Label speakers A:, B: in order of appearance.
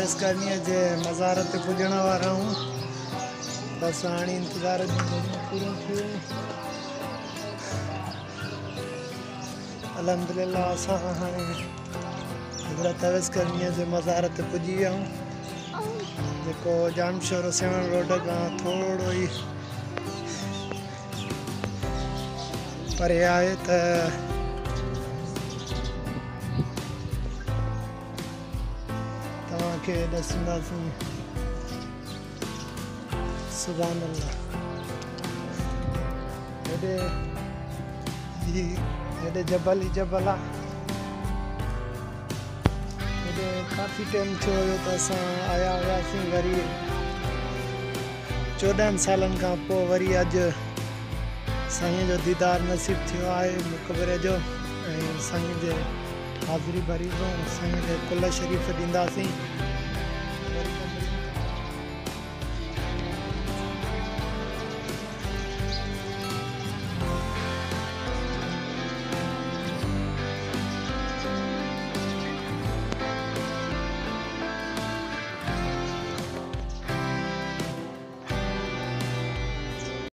A: तवेस करनी जे मज़ार ते पुजण वारा हूँ। बस हाणे इंतज़ार पूरो थियो। अल्हम्दुलिल्लाह असां हाणे हज़रत तवेस करनी जे मज़ार ते पुजी विया हूँ, जेको जामशोर सेवन रोड खां थोड़ो ही परे आहे। त तव्हांखे ॾसंदासीं। सुभान अल्लाह। हेॾे जबल ही जबल आहे। हेॾे काफ़ी टाइम थियो हुयो त असां आया हुआसीं, वरी 14 सालनि खां पोइ वरी अॼु साईं जो दीदार नसीब थियो आहे मुक़बरे जो। ऐं साईं जे हाज़िरी भरींदो साईं जे कुल शरीफ़ ॾींदासीं।